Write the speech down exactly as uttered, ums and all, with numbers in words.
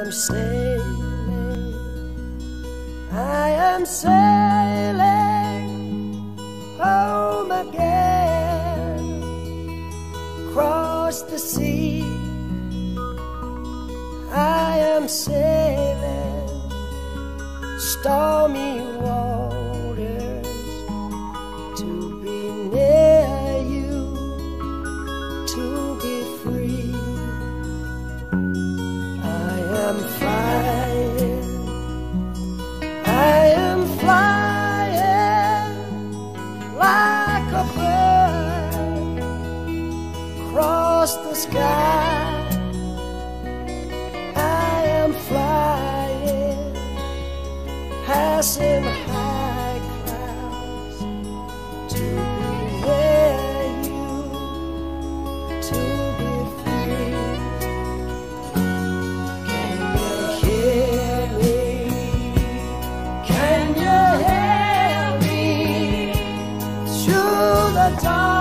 am sailing, I am sailing home again, across the sea. I am sailing stormy waters to be near you, to be free. I am flying, I am flying like a bird across the sky. Flying, passing high clouds to be near you, to be free. Can you hear me? Can you hear me through the dark?